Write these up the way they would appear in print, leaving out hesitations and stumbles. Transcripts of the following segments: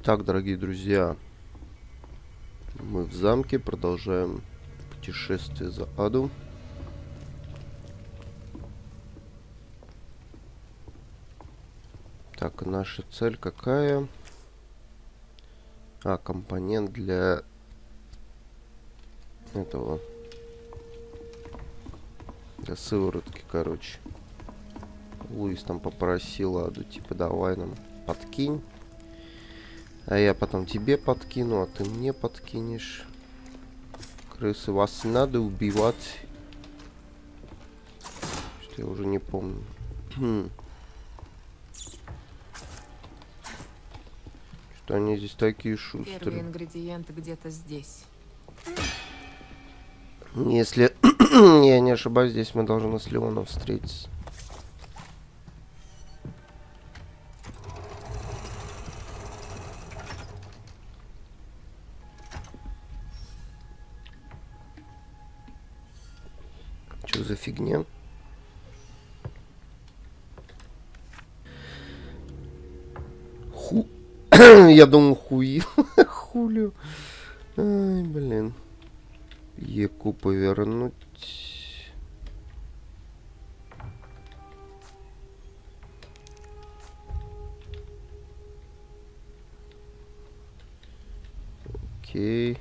Итак, дорогие друзья, мы в замке продолжаем путешествие за Аду. Так, наша цель какая? Компонент для этого. Для сыворотки, короче. Луис там попросил Аду, типа, давай нам подкинь. А я потом тебе подкину, а ты мне подкинешь. Крысы, вас не надо убивать. Что я уже не помню. Что они здесь такие шустрые. Первый ингредиент где-то здесь. Если я не ошибаюсь, здесь мы должны с Леоном встретиться. Что за фигня? Я думал, Хулио. Ай, блин. Еку повернуть. Окей.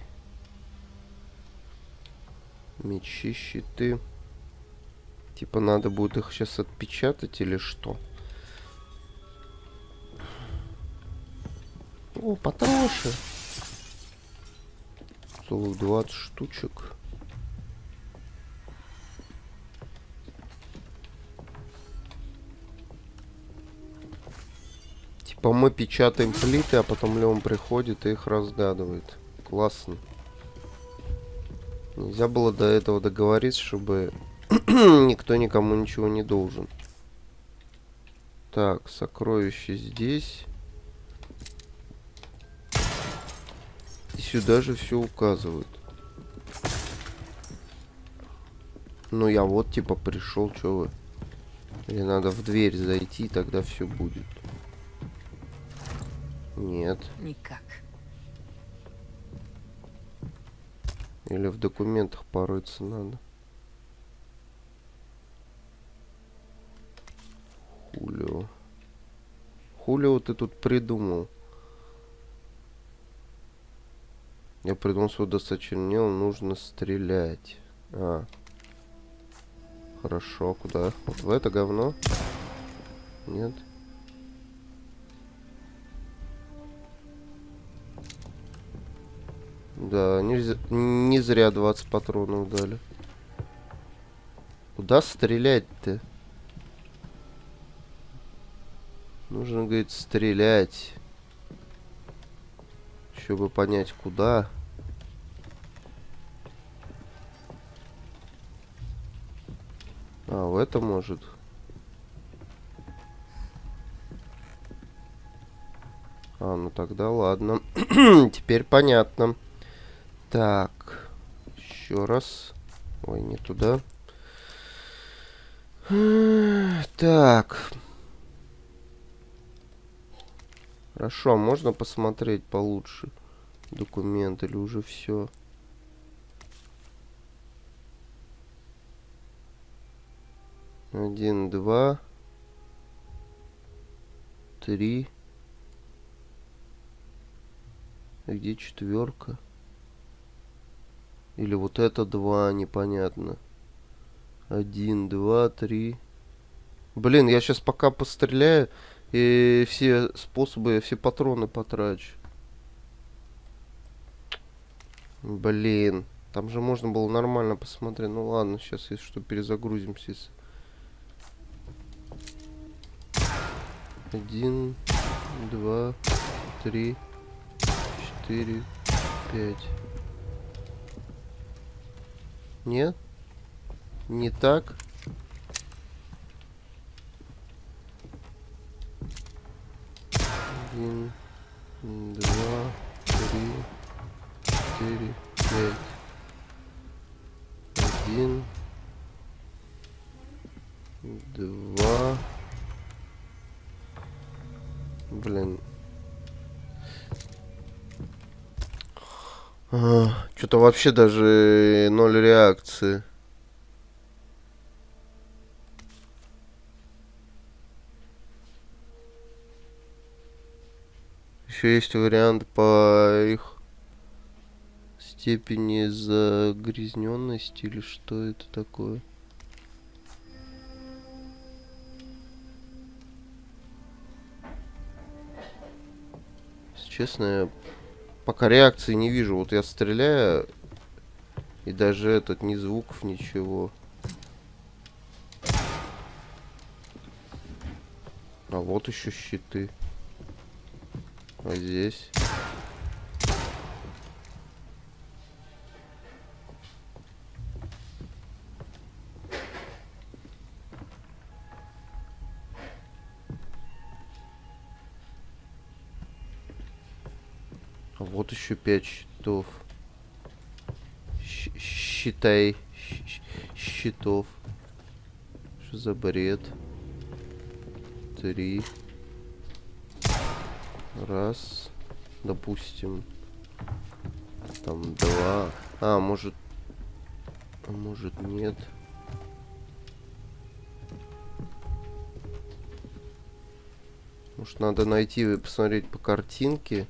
Мечи, щиты. Типа надо будет их сейчас отпечатать или что? О, потроши. Целых 20 штучек. Типа мы печатаем плиты, а потом Леон приходит и их разгадывает. Классно. Нельзя было до этого договориться, чтобы никто никому ничего не должен. Так, сокровище здесь. И сюда же все указывают. Ну я вот типа пришел, что вы? Или надо в дверь зайти, тогда все будет. Нет. Никак. Или в документах порыться надо. Хулио. Хулио ты тут придумал. Я придумал, что досточернел, нужно стрелять. Хорошо, куда? Вот в это говно? Нет. Да, не зря 20 патронов дали. Куда стрелять-то? Нужно, говорит, стрелять. Чтобы понять, куда. В это может. Ну тогда ладно. Теперь понятно. Так. Еще раз. Ой, не туда. Так. Хорошо, можно посмотреть получше документ или уже все? Один, два, три. А где четверка? Или вот это два, непонятно. Один, два, три. Блин, я сейчас пока постреляю и все способы, все патроны потрачу. Блин, там же можно было нормально посмотреть. Ну ладно, сейчас если что перезагрузимся. Один, два, три, четыре, пять. Нет? Не так? Один, два, три, четыре, пять. Один, два. Блин. Что-то вообще даже ноль реакции. Еще есть вариант по их степени загрязненности или что это такое. Если честно, я пока реакции не вижу. Вот я стреляю, и даже этот ни звуков, ничего. А вот еще щиты. А здесь? А вот еще 5 щитов. Считай. Щитов. Что за бред? 3. Раз. Допустим. Там 2. А, может... А может нет. Может надо найти и посмотреть по картинке.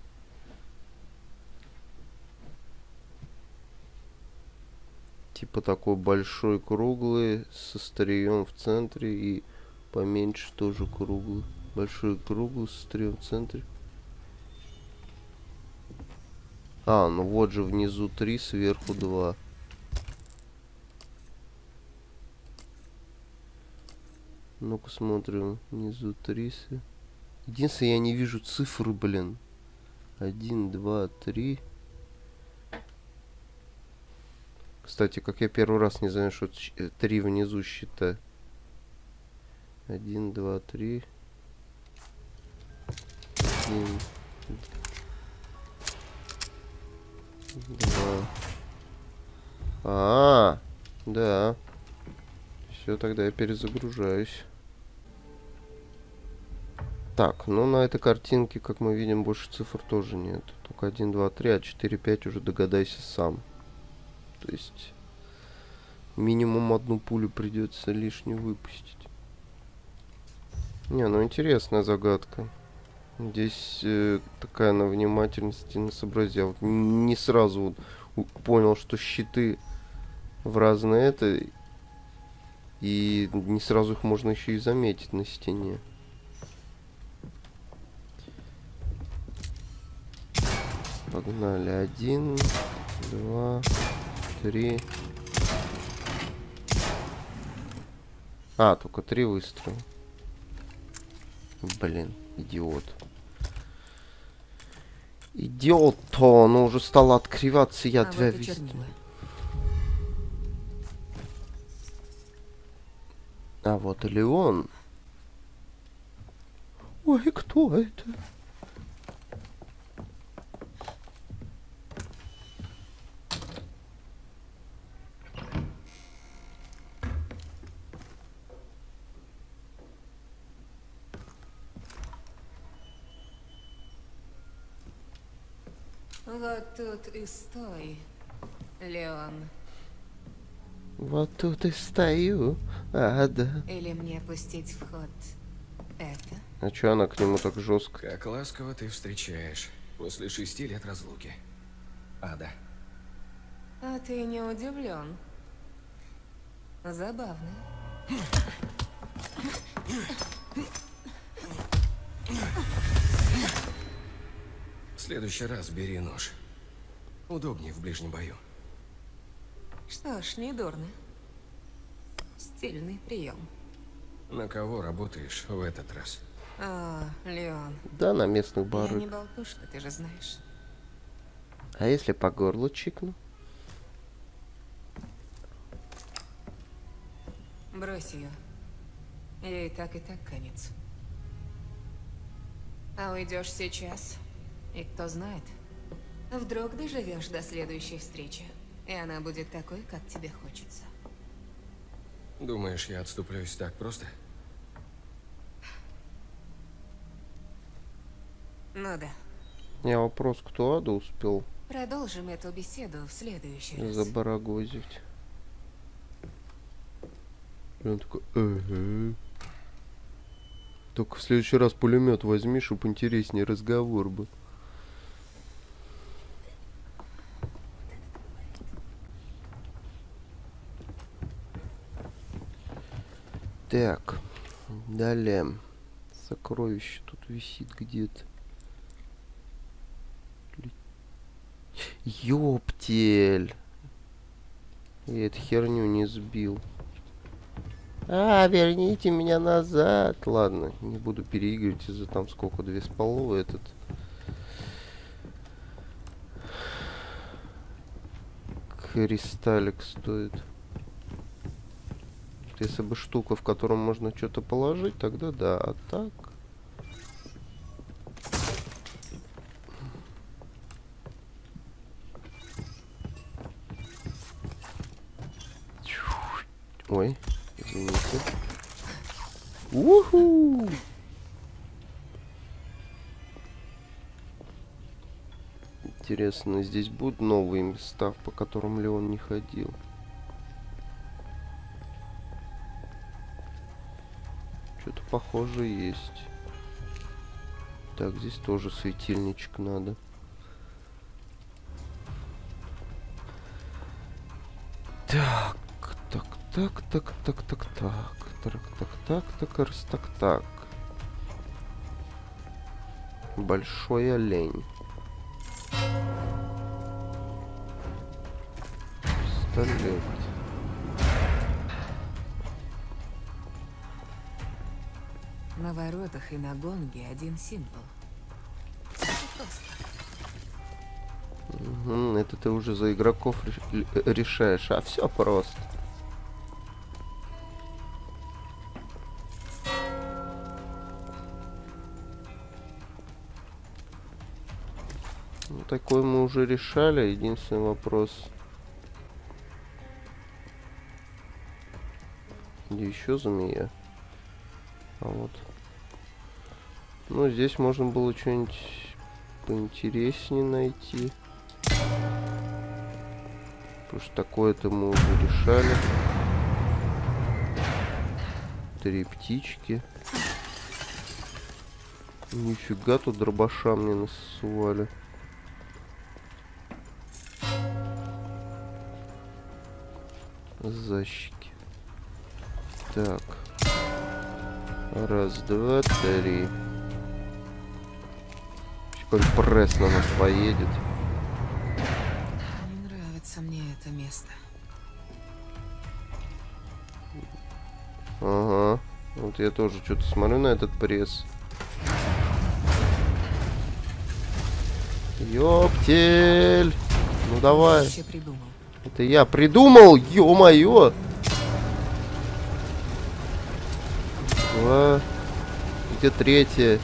Типа такой большой круглый с острием в центре и поменьше тоже круглый. Большой круглый с острием в центре. А, ну вот же внизу 3, сверху 2. Ну-ка смотрим. Внизу 3. Единственное, я не вижу цифры, блин. 1, 2, 3. Кстати, как я первый раз не знаю, что 3 внизу считаю. 1, 2, 3. 1, 2. А, да. Все, тогда я перезагружаюсь. Так, ну на этой картинке, как мы видим, больше цифр тоже нет. Только 1, 2, 3, а 4, 5 уже догадайся сам. То есть минимум одну пулю придется лишнюю выпустить. Не, ну интересная загадка. Здесь такая на внимательности, на сообразие. Я вот не сразу вот понял, что щиты в разные это. И не сразу их можно еще и заметить на стене. Погнали. 1, 2, 3. А, только 3 выстрела. Блин, идиот. Идиот-то, оно уже стало открываться, я тебя вижу. А вот и Леон. Ой, кто это? Вот тут и стой, Леон. Вот тут и стою. А, да. Или мне пустить в ход это? А чё она к нему так жестко? Как ласково ты встречаешь после 6 лет разлуки. Ада. А ты не удивлен? Забавно. В следующий раз бери нож. Удобнее в ближнем бою. Что ж, не дурно. Стильный прием. На кого работаешь в этот раз? А, Леон. Да, на местных Я барыг. не болтушка, ты же знаешь. А если по горлу чикну? Брось ее. Ей так и так конец. А уйдешь сейчас, и кто знает, вдруг доживешь до следующей встречи, и она будет такой, как тебе хочется. Думаешь, я отступлюсь так просто? Ну да. Не, вопрос, кто Аду успел Продолжим эту беседу в следующий раз. Забарагозить. И он такой, ага. Только в следующий раз пулемет возьми, чтобы интереснее разговор был. Так, далее. Сокровище тут висит где-то. Ёптель. Я эту херню не сбил. Верните меня назад. Ладно, не буду переигрывать из-за там сколько, 2,5 этот. Кристаллик стоит. Если бы штука, в котором можно что-то положить, тогда да. А так... Ой, извините. Уху! Интересно, здесь будут новые места, по которым Леон не ходил? Что-то похоже есть. Так, здесь тоже светильничек надо. Так, так. Большой олень. Пистолет. На воротах и на гонге один символ. Всё просто. Это ты уже за игроков решаешь, а все просто. Ну, такой мы уже решали. Единственный вопрос. Где еще змея? А вот. Ну, здесь можно было что-нибудь поинтереснее найти. Потому что такое-то мы уже решали. 3 птички. Нифига, тут дробаша мне насували. Защики. Так. Раз, два, три. Какой пресс на нас поедет. Не нравится мне это место. Ага. Вот я тоже что-то смотрю на этот пресс. Ёптель! Ну давай. Вообще придумал. Это я придумал, ё-моё! 2. Где 3?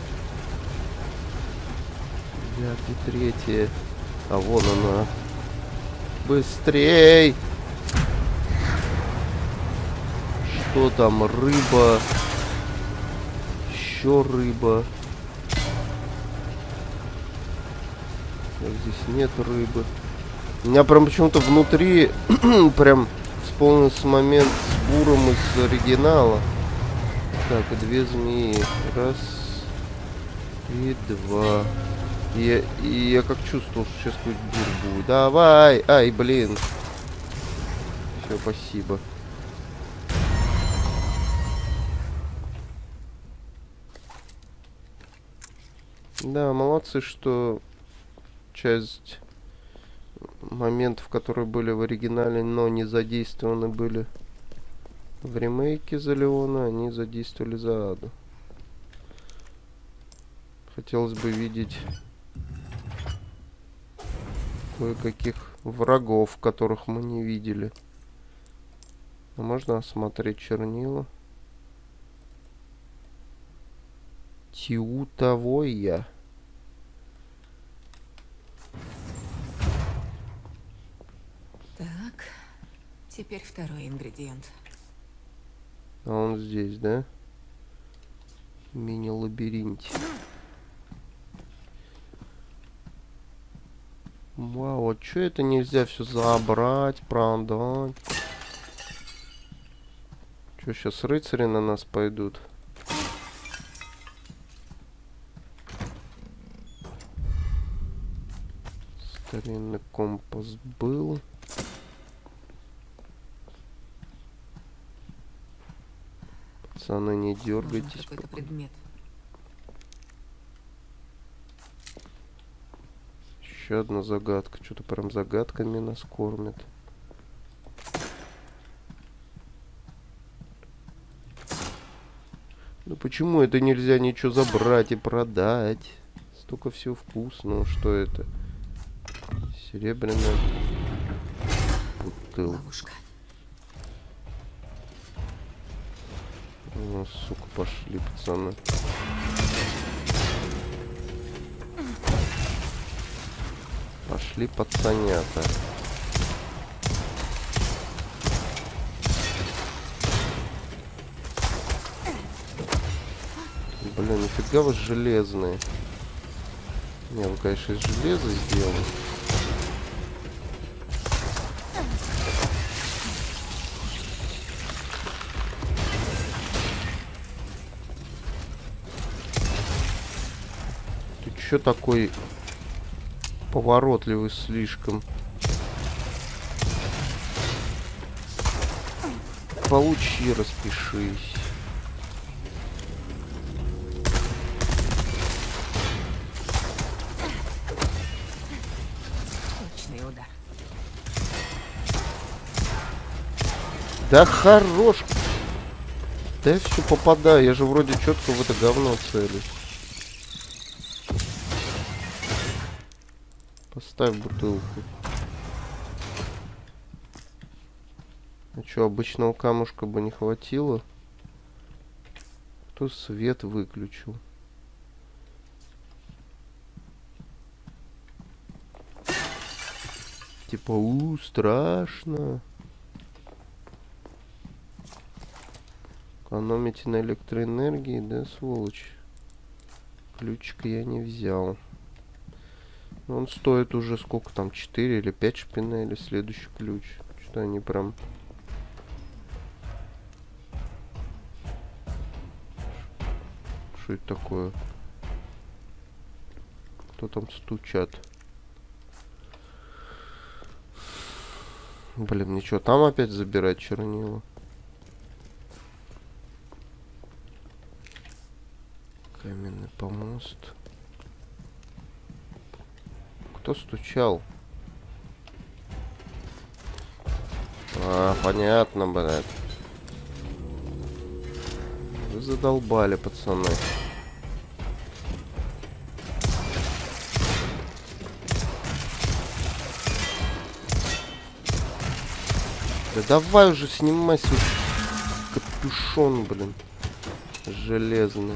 Где 3? А вон она. Быстрей! Что там? Рыба. Еще рыба. Так, здесь нет рыбы. У меня прям почему-то внутри прям вспомнился момент с буром из оригинала. Так, и 2 змеи. Раз. И 2. И я как чувствовал, что сейчас какой-то бур будет. Давай! Ай, блин. Все, спасибо. Да, молодцы, что часть моментов, которые были в оригинале, но не задействованы были в ремейке за Леона, они задействовали за Аду. Хотелось бы видеть кое-каких врагов, которых мы не видели. А можно осмотреть чернила. Тиутовоя. Так, теперь второй ингредиент. А он здесь, да? Мини-лабиринте. Вау, а чё это нельзя все забрать, продать? Чё, сейчас рыцари на нас пойдут? Старинный компас был. Пацаны, не дергайтесь. Какой-то предмет. Еще одна загадка. Что-то прям загадками нас кормят. Ну почему это нельзя ничего забрать и продать? Столько всего вкусного. Что это? Серебряная бутылка. Ловушка. Ну, сука, пошли, пацаны. Пошли, пацанята. Блин, нифига вы железные. Не, вы, конечно, из железа сделали. Ты чё такой поворотливый слишком? Получи, распишись. Точный удар. Да хорош. Да я все попадаю. Я же вроде четко в это говно целюсь. Поставь бутылку. А что, обычного камушка бы не хватило? Кто свет выключил? Типа, страшно. Экономите на электроэнергии, да, сволочь? Ключик я не взял. Он стоит уже сколько там, 4 или 5 шпинелей, следующий ключ. Что они прям... Что это такое? Кто там стучат? Блин, ничего, там опять забирать чернила. Каменный помост. Кто стучал? А, понятно, блядь. Вы задолбали, пацаны. Да давай уже снимай свой капюшон, блин. Железный.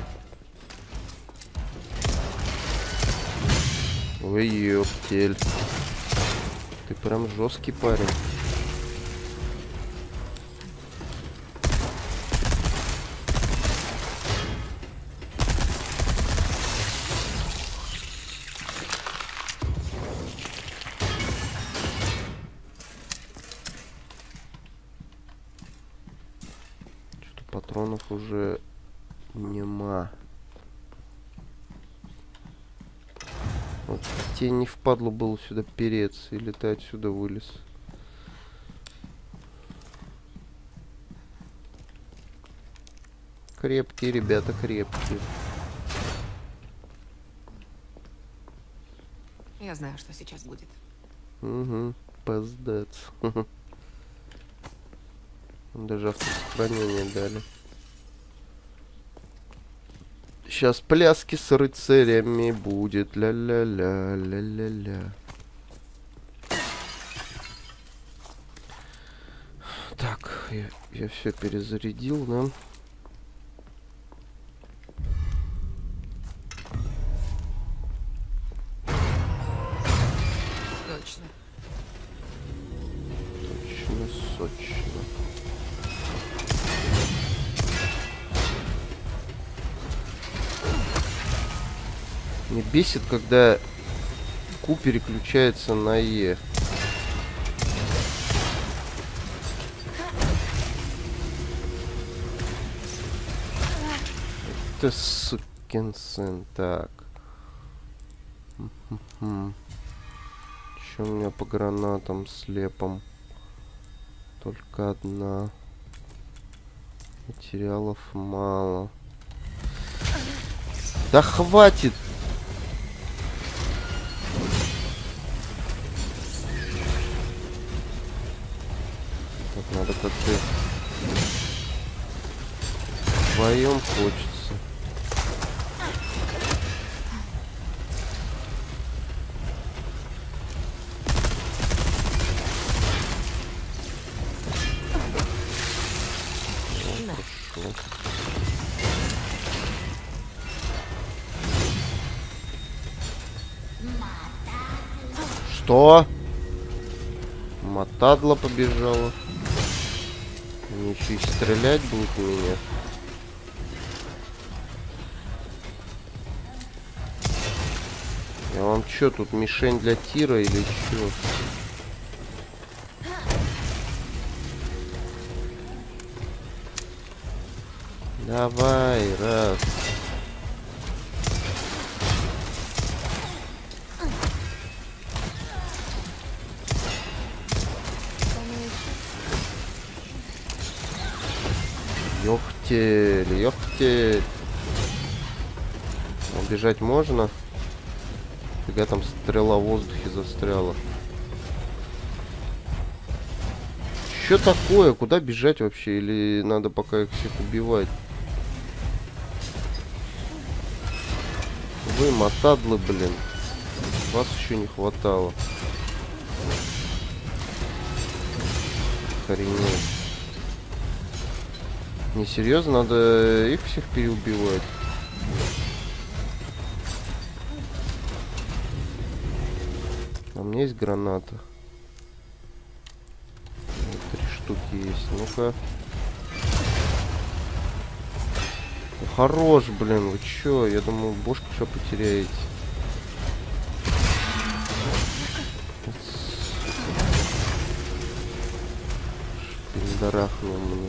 Ой, ёптель. Ты прям жесткий парень. Что-то патронов уже нема. Вот тебе не впадло было сюда переться, или ты отсюда вылез? Крепкие, ребята, крепкие. Я знаю, что сейчас будет. Угу, пиздец. Даже автосохранение дали. Сейчас пляски с рыцарями будет. Ля-ля-ля, ля-ля-ля. Так, я все перезарядил, да? Точно. Точно, сочно. Мне бесит, когда Q переключается на Е. Это сукин сын. Так. Что у меня по гранатам слепом? Только одна. Материалов мало. Да хватит! Так, надо как-то вдвоем хочется. Что? Матадла побежала. Они еще и стрелять будут в меня. Я вам чё, тут мишень для тира или чё? Давай, раз. Ёхтель, ёхтель. Убежать можно? Фига, там стрела в воздухе застряла. Что такое? Куда бежать вообще? Или надо пока их всех убивать? Вы матадлы, блин. Вас еще не хватало. Охренеть. Не, серьезно, надо их всех переубивать. А у меня есть граната. 3 штуки есть. Ну-ка. Ну, хорош, блин, вы чё? Я думал, бошку что потеряете. Шпиндарахнул мне.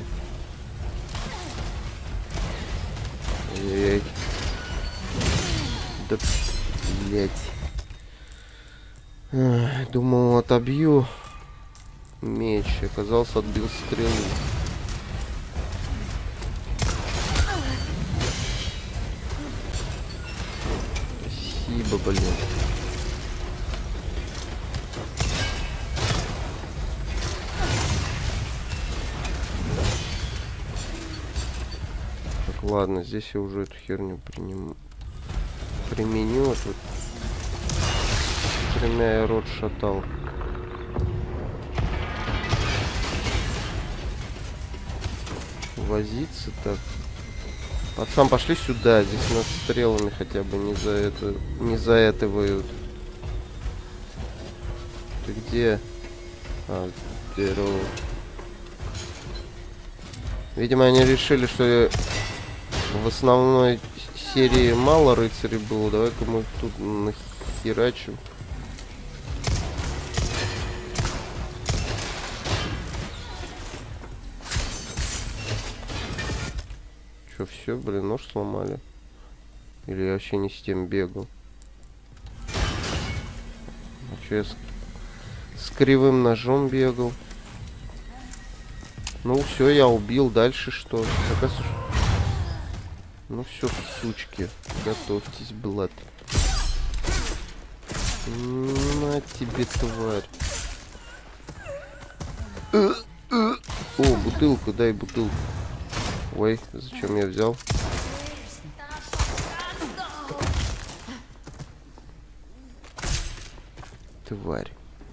Эй. Да, блять. Думал, отобью меч. Оказался, отбил стрелу. Спасибо, блин. Так, ладно, здесь я уже эту херню применю. Тут тремя я рот шатал. Возиться так. Пацан, пошли сюда. Здесь нас стрелами хотя бы не заэтывают. Ты где? А, здорово. Видимо, они решили, что в основной серии мало рыцарей было. Давай-ка мы тут нахерачим. Что, все, блин, нож сломали? Или я вообще не с тем бегал? А что, я с кривым ножом бегал? Ну все, я убил. Дальше что? Ну все, сучки, готовьтесь, блад. На тебе, тварь. О, бутылку, дай бутылку. Ой, зачем я взял? Тварь.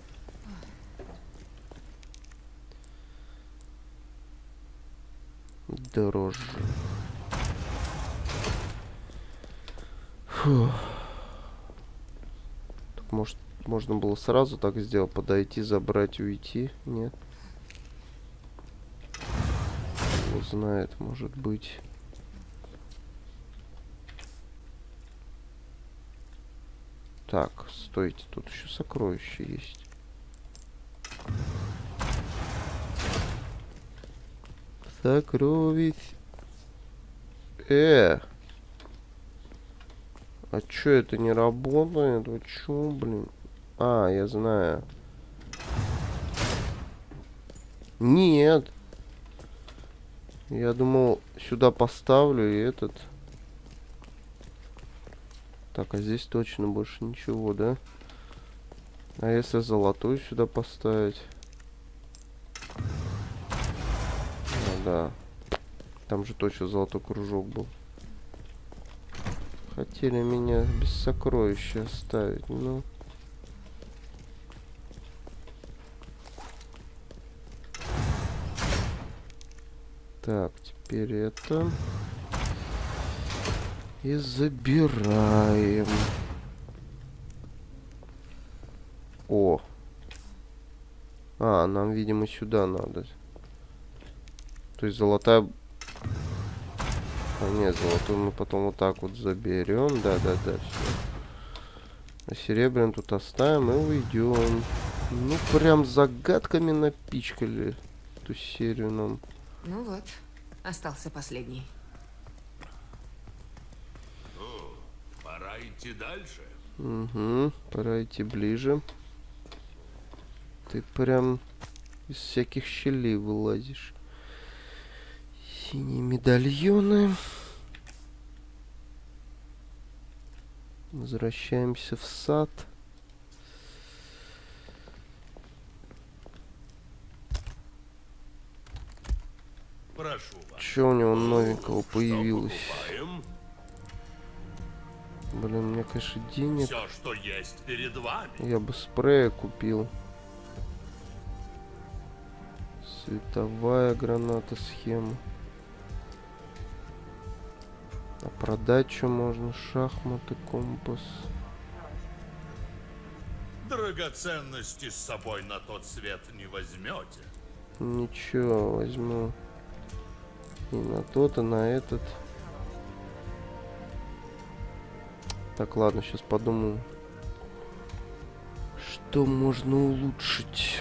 Дороже. Фух. Так, может, можно было сразу так сделать, подойти, забрать, уйти? Нет. Кто знает, может быть. Так, стойте, тут еще сокровища есть. Сокровищ. А чё это не работает? Вы чё, блин? А, я знаю. Нет. Я думал, сюда поставлю и этот. Так, а здесь точно больше ничего, да? А если золотую сюда поставить? А, да. Там же точно золотой кружок был. Хотели меня без сокровища оставить, ну. Так, теперь это. И забираем. О. А, нам, видимо, сюда надо. То есть золотая... А, нет, золотую мы потом вот так вот заберем. Да-да-да, все. А серебряный тут оставим и уйдем. Ну, прям загадками напичкали эту серию нам. Ну вот, остался последний. Ну, пора идти дальше. Угу, пора идти ближе. Ты прям из всяких щелей вылазишь. Синие медальоны. Возвращаемся в сад. Прошу вас. Что у него новенького Что появилось? покупаем? Блин, у меня, конечно, денег. Все, что есть перед вами. Я бы спрея купил. Световая граната, схема. А продать что можно? Шахматы, компас. Драгоценности с собой на тот свет не возьмете. Ничего, возьму. И на тот, и на этот. Так, ладно, сейчас подумаю. Что можно улучшить?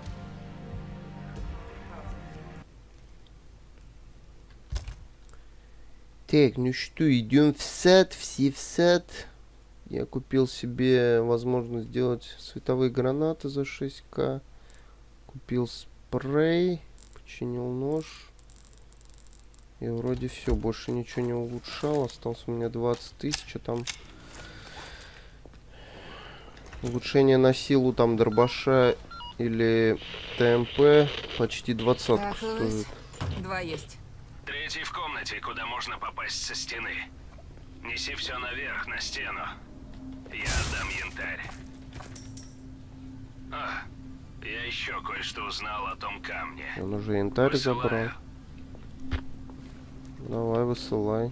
Так, ну что, идем в сад, все в сад. Я купил себе возможность сделать световые гранаты за 6К. Купил спрей, починил нож. И вроде все, больше ничего не улучшал. Осталось у меня 20 тысяч, а там... Улучшение на силу там дробаша или ТМП почти 20 Так, стоит. Луис, 2 есть. Третий в комнате, куда можно попасть со стены. Неси все наверх, на стену. Я отдам янтарь. А, я еще кое-что узнал о том камне. Он уже янтарь забрал. Высылаю. Давай, высылай.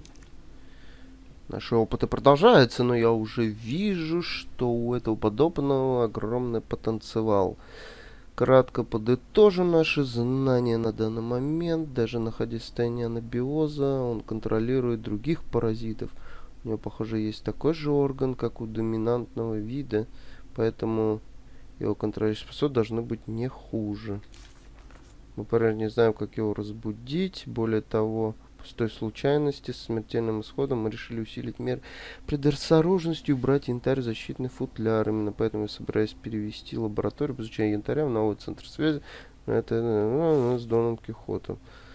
Наши опыты продолжаются, но я уже вижу, что у этого подобного огромный потенциал. Кратко подытожим наши знания на данный момент. Даже находясь в состоянии анабиоза, он контролирует других паразитов. У него, похоже, есть такой же орган, как у доминантного вида, поэтому его контролирующие способности должны быть не хуже. Мы пока не знаем, как его разбудить. Более того, пустой случайности с смертельным исходом мы решили усилить меры предосторожности и убрать янтарь в защитный футляр. Именно поэтому я собираюсь перевести лабораторию по изучению янтаря в новый центр связи. Это с Доном Кихотом.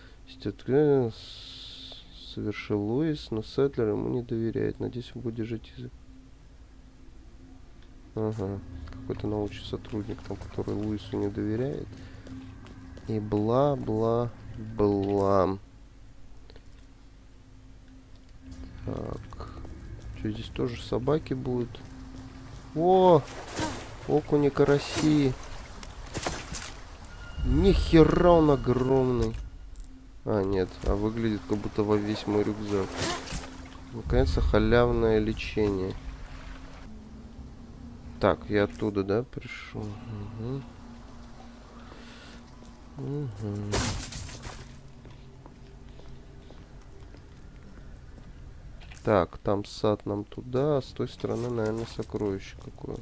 Совершил Луис, но Сетлер ему не доверяет. Надеюсь, он будет держать язык. Ага, какой-то научный сотрудник, там, который Луису не доверяет. И бла-бла-бла. Так. Что, здесь тоже собаки будут? О! Окуни, караси. Нихера он огромный. А, нет. А выглядит, как будто во весь мой рюкзак. Наконец-то халявное лечение. Так, я оттуда, да, пришел? Угу. Угу. Так, там сад нам туда, а с той стороны, наверное, сокровище какое.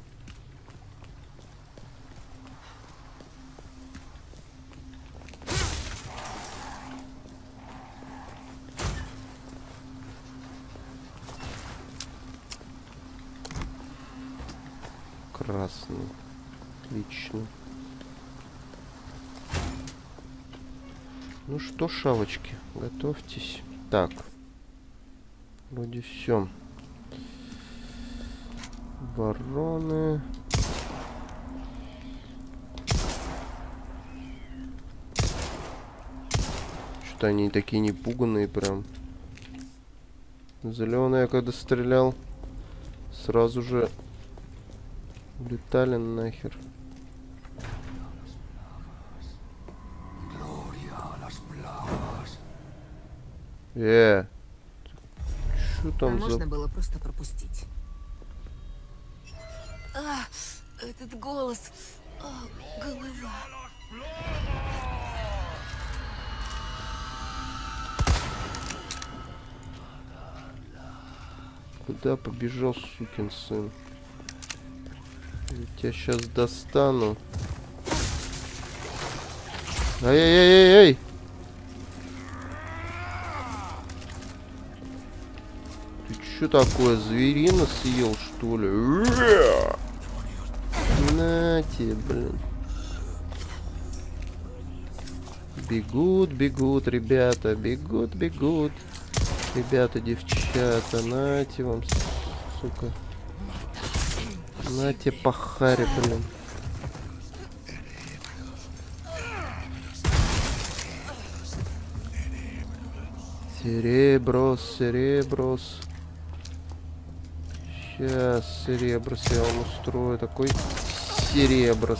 Красный. Отлично. Ну что, шавочки, готовьтесь. Так. Вроде все. Вороны. Что-то они такие непуганные прям. Зеленый я когда стрелял, сразу же улетали нахер. Что там за... Можно было просто пропустить. Этот голос. Голова. Куда побежал, сукин сын? Я тебя сейчас достану. Ай-яй-яй-яй-яй! Ты чё такое, зверина съел, что ли? На тебе, блин. Бегут, бегут, ребята, бегут, бегут. Ребята, девчата, нате вам, сука. Нате по харе, блин. Сереброс, сереброс. Сейчас сереброс я вам устрою. Такой сереброс.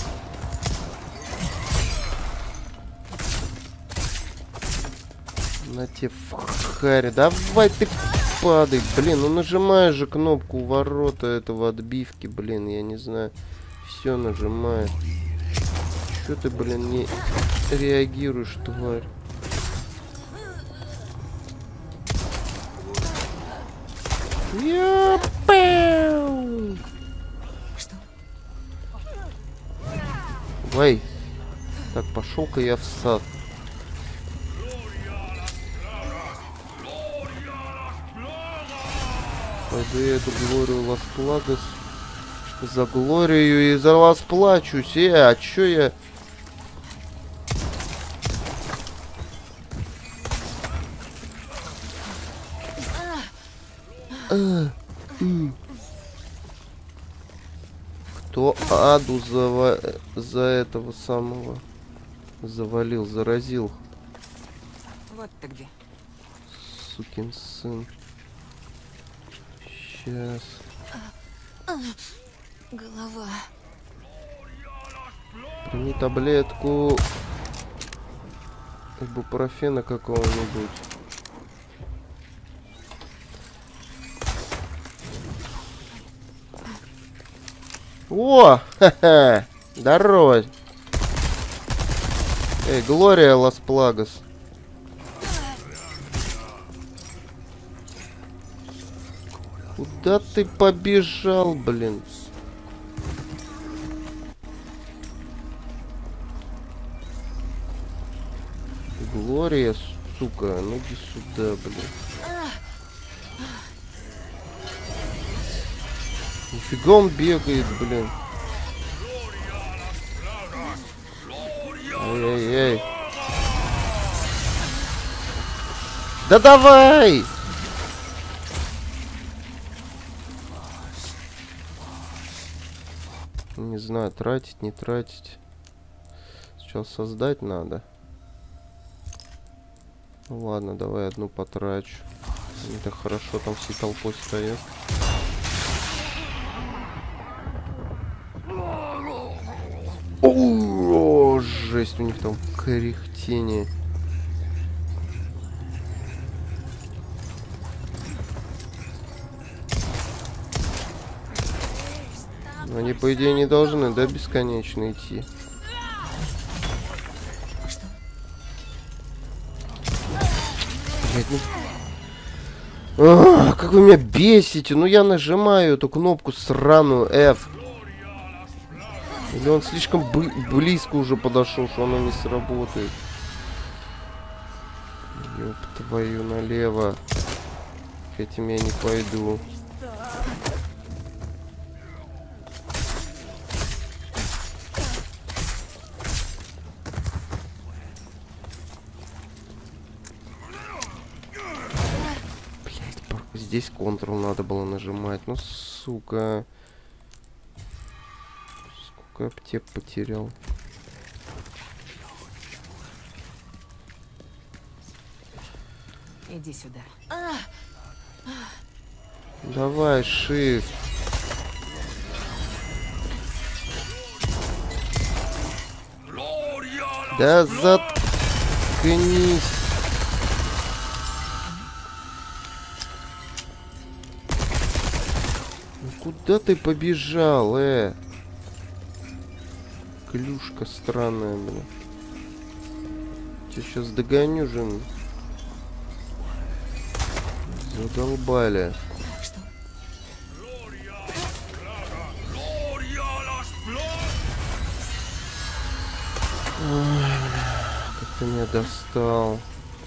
На тебе в харе. Давай ты падай. Блин, ну нажимаешь же кнопку у ворота этого отбивки. Блин, я не знаю. Все нажимает. Чё ты, блин, не реагируешь, тварь? Что? Ой. Так, пошел-ка я в сад. Пойду я эту Глорию Лас-Плагас за Глорию и за Лас-Плачусь. А чё я... Кто Аду за этого самого завалил, заразил? Вот ты где. Сукин сын. Сейчас. Голова. Прими таблетку ибупрофена какого-нибудь. О! Ха-ха! Здорово! Эй, Глория Лас-Плагас. Куда ты побежал, блин? Глория, сука, ну иди сюда, блин. Нифига он бегает, блин. Ай-яй-яй. Да давай! Не знаю, тратить, не тратить. Сейчас создать надо. Ну ладно, давай одну потрачу. Они так хорошо там всей толпой стоят. О, жесть, у них там кряхтение. Они, по идее, не должны, да, бесконечно идти. Блядь, ну... Как вы меня бесите! Ну я нажимаю эту кнопку сраную F. Или он слишком близко уже подошел, что оно не сработает. Ёб твою налево. К этим я не пойду. Здесь Ctrl надо было нажимать. Ну, сука. Сколько аптек потерял. Иди сюда. Давай, shift. Да заткнись. Куда ты побежал, Клюшка странная, блин. Тебя сейчас догоню же. Задолбали. Что? Ой, как ты меня достал.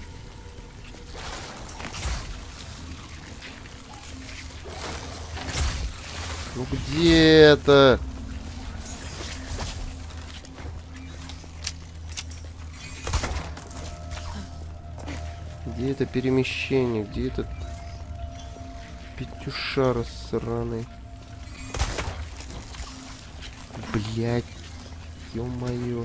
Ну где это? Где это перемещение? Где этот петюшара сраный? Блять, ё-моё.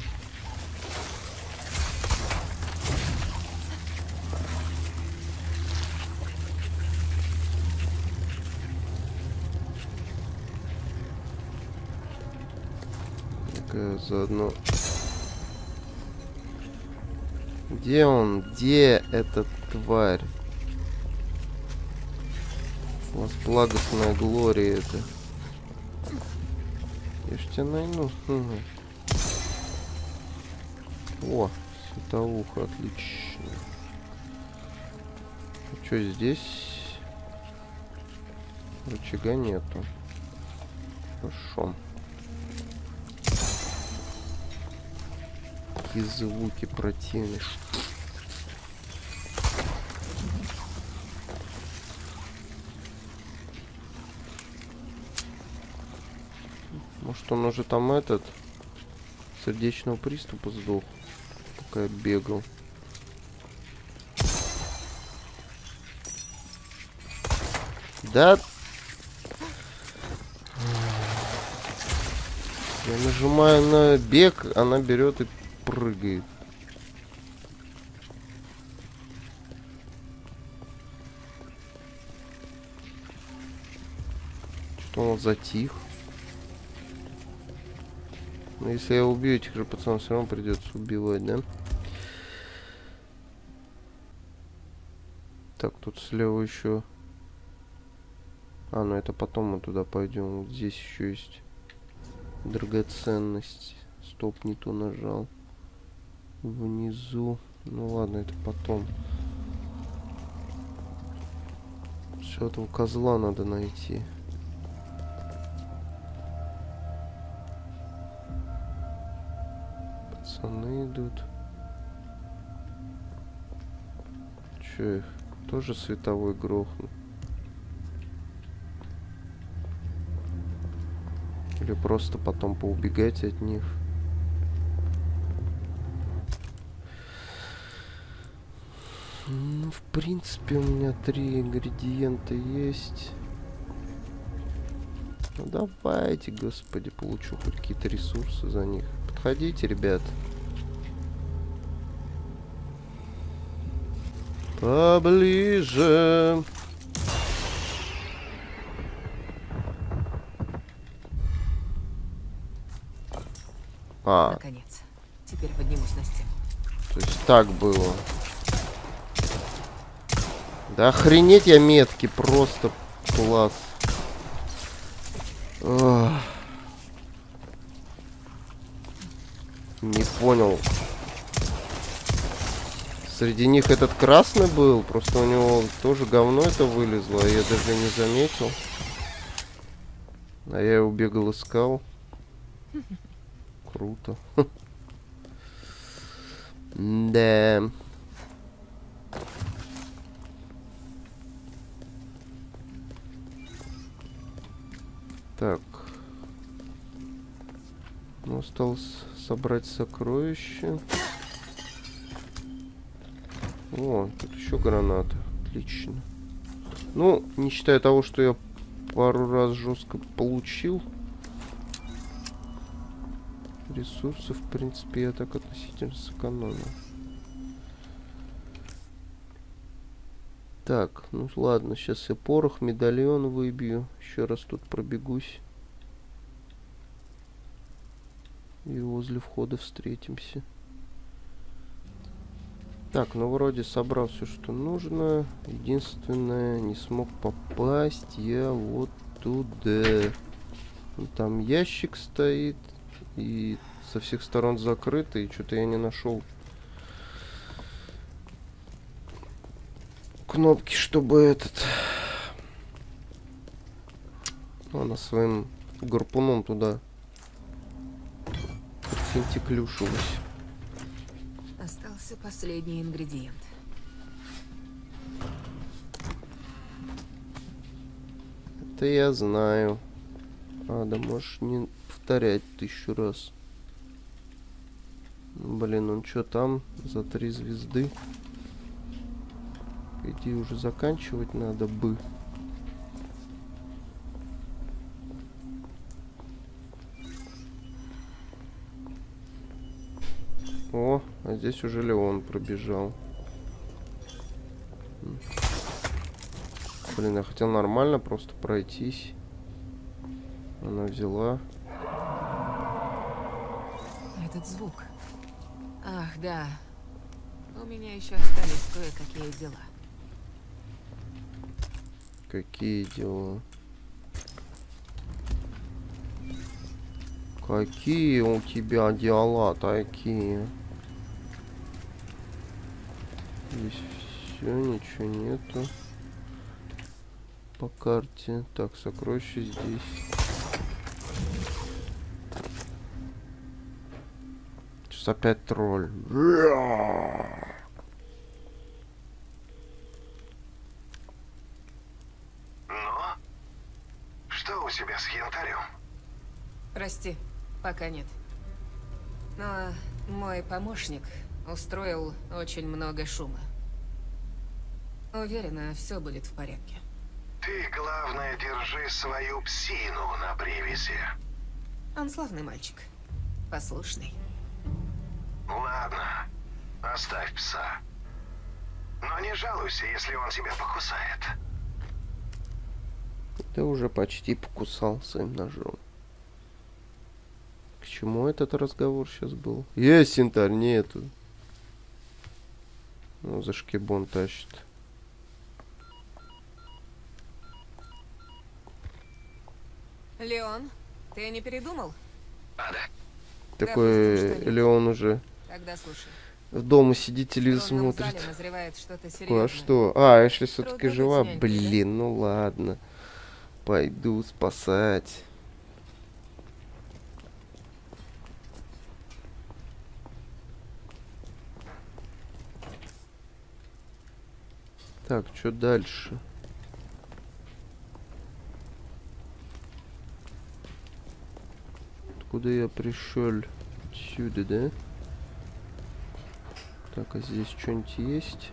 Заодно. Где он? Где эта тварь? Благостная Глория это. Я ж тебя найду. О, световуха, отлично. А что здесь? Рычага нету. Хорошо. Какие звуки противные. Может, он уже там этот сердечного приступа сдох, пока я бегал. Да. Я нажимаю на бег, она берет и прыгает. Что он затих? Но если я убью этих же пацанов, все равно придется убивать, да? Так, тут слева еще. А, ну это потом мы туда пойдем. Вот здесь еще есть драгоценность. Стоп, не то нажал. Внизу. Ну ладно, это потом. Все, этого козла надо найти. Пацаны идут. Че их? Тоже световой грохнул? Или просто потом поубегать от них? Ну, в принципе, у меня 3 ингредиента есть. Ну, давайте, господи, получу хоть какие-то ресурсы за них. Подходите, ребят. Поближе. Наконец. Теперь поднимусь на стену. То есть так было. Да охренеть я метки, просто класс. Ох. Не понял. С Среди них этот красный был, просто у него тоже говно это вылезло, а я даже не заметил. А я его бегал, искал. Круто. Да. Так. Ну, осталось собрать сокровища. О, тут еще граната. Отлично. Ну, не считая того, что я пару раз жестко получил. Ресурсов, в принципе, я так относительно сэкономил. Так, ну ладно, сейчас я порох, медальон выбью. Еще раз тут пробегусь. И возле входа встретимся. Так, ну вроде собрал все, что нужно. Единственное, не смог попасть я вот туда. Там ящик стоит. И со всех сторон закрыто. И что-то я не нашел кнопки, чтобы этот... Она своим гарпуном туда финтиклюшилась. Остался последний ингредиент. Это я знаю. А, да можешь не повторять 1000 раз. Блин, он что там за 3 звезды? По идее, уже заканчивать надо бы. О, а здесь уже Леон пробежал. Блин, я хотел нормально просто пройтись. Она взяла. Этот звук. Ах, да. У меня еще остались кое-какие дела. Какие дела? Какие у тебя дела такие? Здесь все, ничего нету. По карте. Так, сокровища здесь. Сейчас опять тролль. Что у тебя с янтарем? Прости, пока нет. Но мой помощник устроил очень много шума. Уверена, все будет в порядке. Ты, главное, держи свою псину на привязи. Он славный мальчик. Послушный. Ладно, оставь пса. Но не жалуйся, если он тебя покусает. Да уже почти покусал своим ножом. К чему этот разговор сейчас был? Есть янтарь, нету. Ну, за шкибон тащит. Леон, ты не передумал? А, да? Такой Допустим, что нет. Леон уже Тогда слушай. дома сидит, В телевизор тронном смотрит. зале назревает что-то Такой, серьезное. а что? А, Эшли все-таки Трудно жива? быть нянькой, да? Блин, ну ладно. Пойду спасать. Так, что дальше? Откуда я пришел? Отсюда, да? Так, а здесь что-нибудь есть?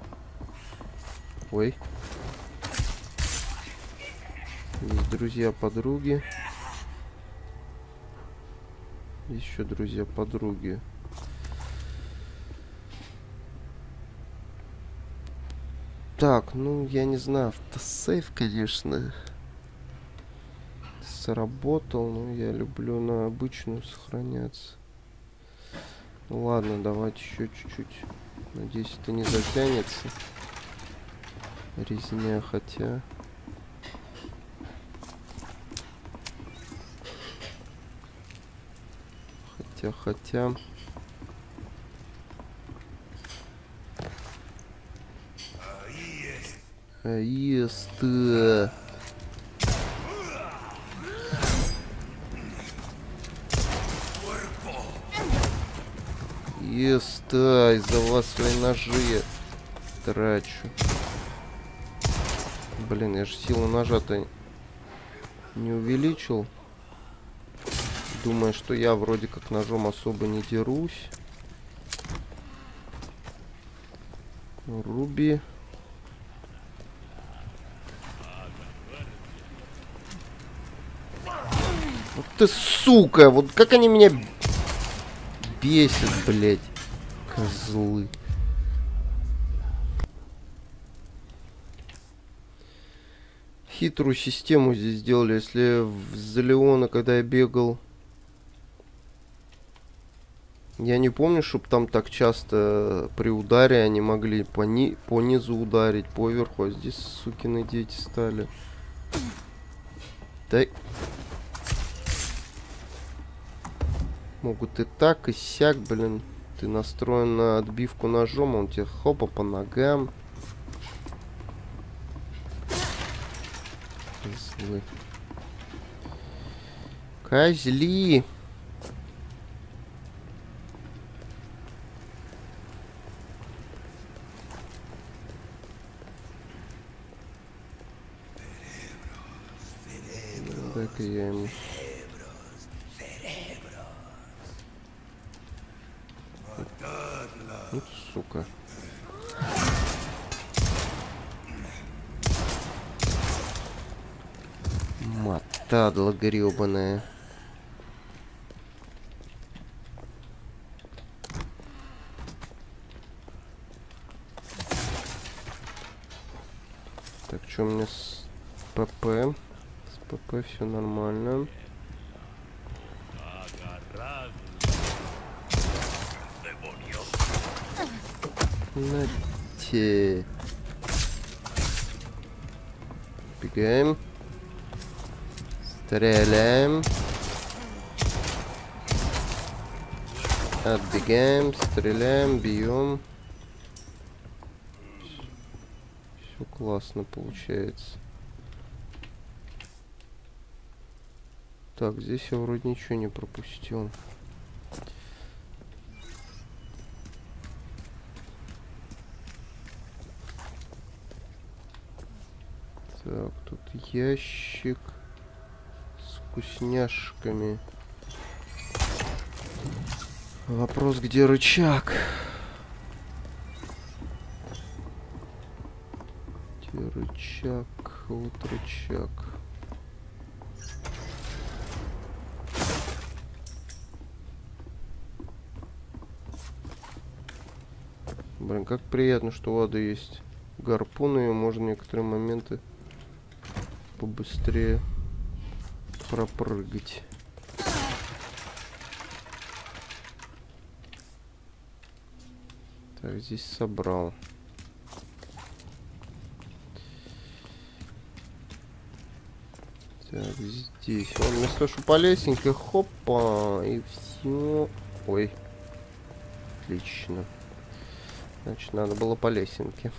Ой. Есть друзья-подруги. Есть еще друзья-подруги. Так, ну, я не знаю, автосейв, конечно, сработал, но я люблю на обычную сохраняться. Ну, ладно, давайте еще чуть-чуть. Надеюсь, это не затянется. Резня, хотя... Есть. Есть, из-за вас свои ножи трачу. Блин, я же силу ножа-то не увеличил. Думаю, что я вроде как ножом особо не дерусь. Руби. Вот ты сука! Вот как они меня бесят, блядь. Козлы. Хитрую систему здесь сделали. Если в Залеона, когда я бегал, я не помню, чтобы там так часто при ударе они могли по низу ударить, поверху, а здесь сукины дети стали. Да. Могут и так, и сяк, блин. Ты настроен на отбивку ножом, он тебе хопа по ногам. Козлы. Козли. Так и я ему. Вот сука. Мотадла гребаная. Так, что у меня с ПП? С ПП все нормально. Нате. Бегаем. Стреляем. Отбегаем, стреляем, бьем. Все классно получается. Так, здесь я вроде ничего не пропустил. Так, тут ящик с вкусняшками. Вопрос, где рычаг? Где рычаг? Вот рычаг. Блин, как приятно, что у Ады есть гарпуны, и можно в некоторые моменты побыстрее пропрыгать. Так, здесь собрал. Так, здесь. Он мне слышу по лесенке. Хопа. И все. Ой. Отлично. Значит, надо было по лесенке.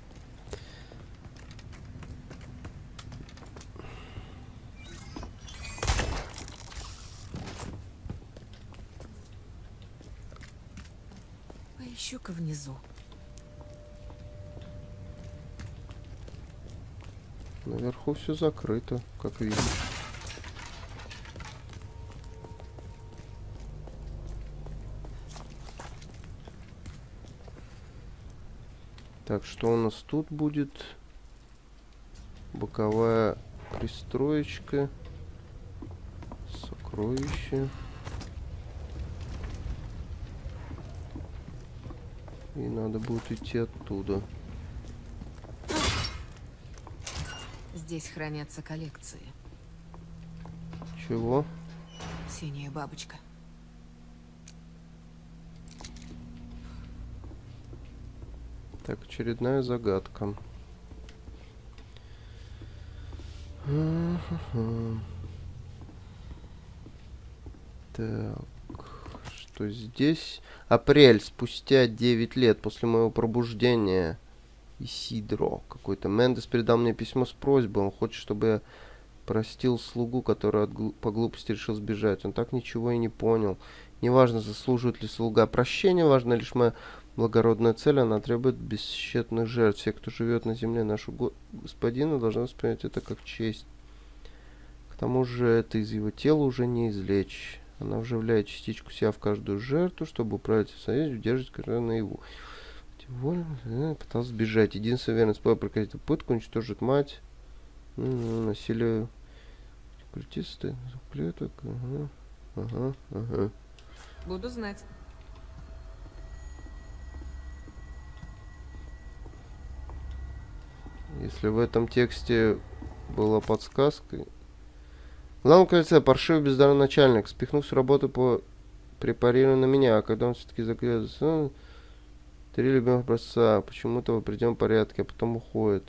Поищу-ка внизу. Наверху все закрыто, как видишь. Так, что у нас тут будет? Боковая пристроечка. Сокровище. И надо будет идти оттуда. Здесь хранятся коллекции. Чего? Синяя бабочка. Так, очередная загадка. Так, что здесь? Апрель, спустя 9 лет после моего пробуждения. Исидро какой-то. Мендес передал мне письмо с просьбой. Он хочет, чтобы я простил слугу, который по глупости решил сбежать. Он так ничего и не понял. Неважно, заслуживает ли слуга прощения, важна лишь моя благородная цель. Она требует бесчетных жертв. Все, кто живет на земле нашего господина, должны воспринять это как честь. К тому же это из его тела уже не извлечь. Она вживляет частичку себя в каждую жертву, чтобы управить в союзе, удерживать каждую наяву. Пытался сбежать. Единственный верный способ прекратить пытку, уничтожить мать. Насилие. Культисты. Клеток. Ага. Буду знать. Если в этом тексте была подсказка. Главное, кажется, паршивый бездарный начальник, спихнув всю работу по препарированию на меня, а когда он все-таки заглядывается, 3 любимых образца, почему-то в определенном порядке, а потом уходит.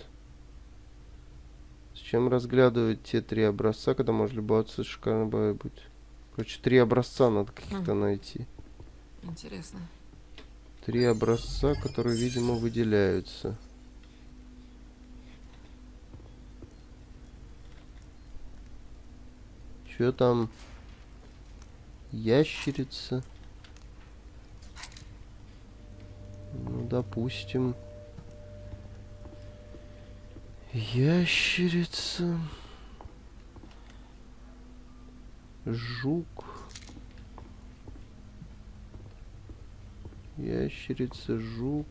Зачем разглядывать те 3 образца, когда можно любоваться шикарно быть? Короче, 3 образца надо каких-то найти. Интересно. 3 образца, которые, видимо, выделяются. Чё там? Ящерица. Ну, допустим. Ящерица. Жук. Ящерица, жук.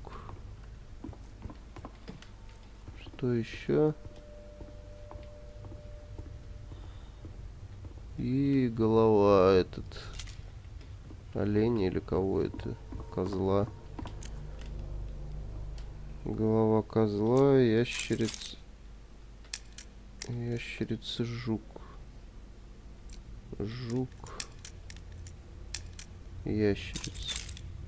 Что еще? И голова этот. Оленя или кого это? Козла. Голова козла, ящерица. Ящерица, жук. Жук. Ящерица.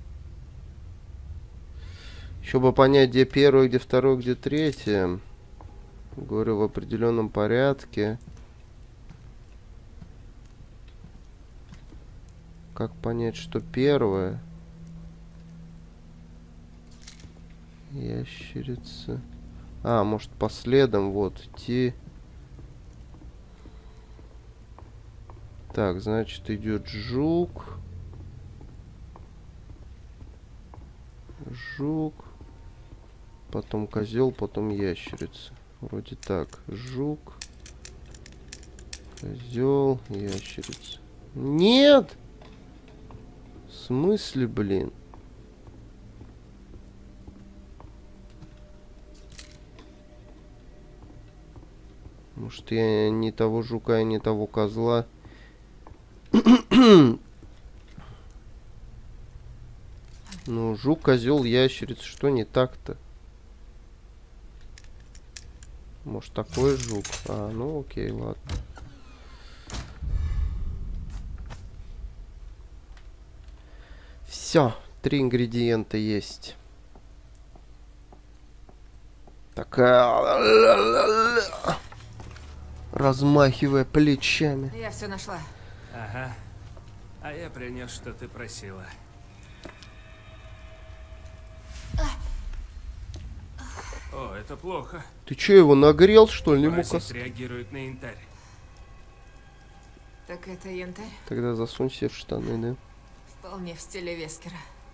Еще бы понять, где первое, где второе, где третье. Говорю в определенном порядке. Как понять, что первое? Ящерица. А, может, по следам вот идти. Так, значит, идет жук. Жук. Потом козел, потом ящерица. Вроде так. Жук. Козел, ящерица. Нет! В смысле, блин? Может, я не того жука и не того козла. Ну, жук, козел, ящерица. Что не так-то? Может, такой жук? А, ну окей, ладно. Все, 3 ингредиента есть. Такая... Размахивая плечами. Я все нашла. Ага. А я принес, что ты просила. О, это плохо. Ты че, его нагрел, что ли? Не мог Паразит реагирует на янтарь. Так это янтарь? Тогда засунь себе в штаны, да? Вполне в стиле Вескера.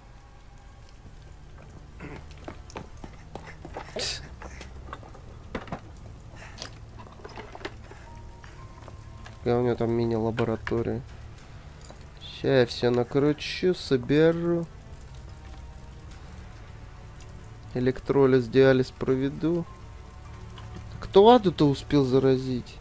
Какая у него там мини-лаборатория. Сейчас я все накручу, соберу. Электролиз, диализ проведу. Кто Аду-то успел заразить?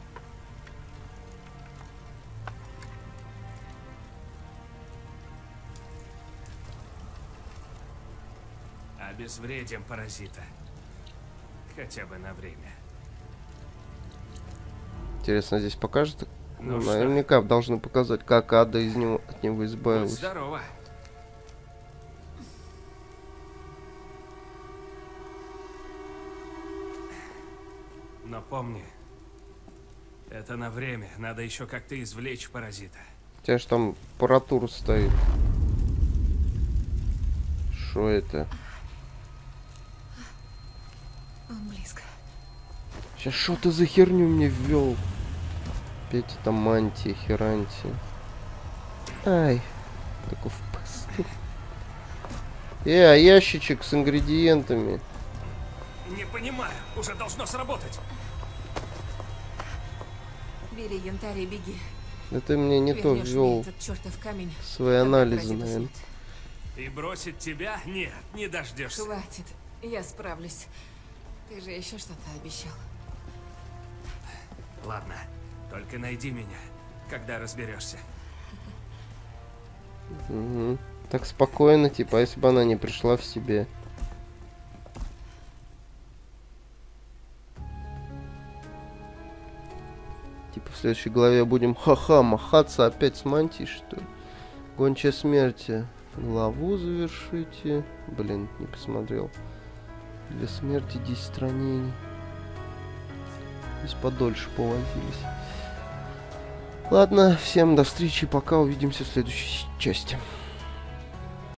Обезвредим паразита. Хотя бы на время. Интересно, здесь покажет? Ну Ну, что? наверняка должны показать, как Ада из него, от него Будь избавилась. здорова. Но помни, это на время. Надо еще как-то извлечь паразита. У тебя же там аппаратура стоит. Что это? Он близко. Сейчас что ты за херню мне ввел? Опять это мантия, херантия. Ай. Такой в пасту. А ящичек с ингредиентами. Не понимаю, уже должно сработать. Бери янтарь и беги. Да ты мне не то Вернешь ввел мне этот чертов камень, свои когда анализы, паразиты наверное. спят. И бросить тебя? Нет, не дождешься. Хватит, я справлюсь. Ты же еще что-то обещал. Ладно, только найди меня, когда разберешься. Угу. Так спокойно, типа, а если бы она не пришла в себе. Типа в следующей главе будем ха-ха махаться опять с мантией, что ли? Гончая смерти. Главу завершите. Блин, не посмотрел. Для смерти 10 ранений. Здесь подольше повозились. Ладно, всем до встречи, пока, увидимся в следующей части.